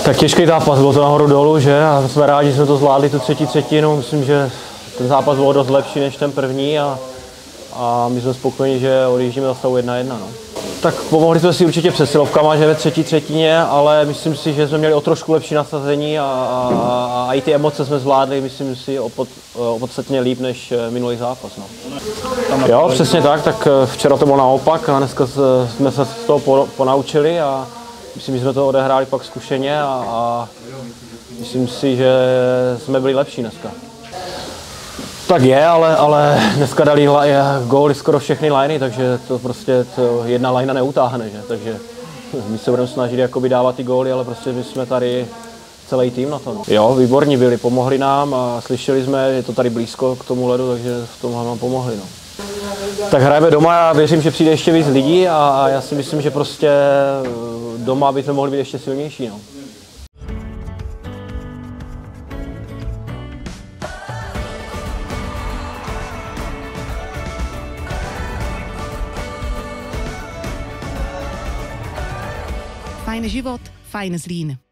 Tak těžký zápas, bylo to nahoru dolů, že? A jsme rádi, že jsme to zvládli tu třetí třetinu. Myslím, že ten zápas byl dost lepší než ten první a my jsme spokojeni, že odjíždíme za stavu 1-1. No. Tak pomohli jsme si určitě přesilovkama, že ve třetí třetině, ale myslím si, že jsme měli o trošku lepší nasazení a i ty emoce jsme zvládli, myslím si, podstatně líp než minulý zápas. No. Jo, přesně tak včera to bylo naopak a dneska jsme se z toho ponaučili a myslím, že jsme to odehráli pak zkušeně a myslím si, že jsme byli lepší dneska. Tak je, ale dneska dali góly skoro všechny liney, takže to prostě jedna linea neutáhne, že? Takže my se budeme snažit jakoby dávat ty góly, ale prostě my jsme tady celý tým na to. No. Jo, výborní byli, pomohli nám a slyšeli jsme, že je to tady blízko k tomu ledu, takže v tom nám pomohli. No. Tak hrajeme doma, já věřím, že přijde ještě víc lidí a já si myslím, že prostě doma bychom mohli být ještě silnější. No. Fajn život, fajn Zlín.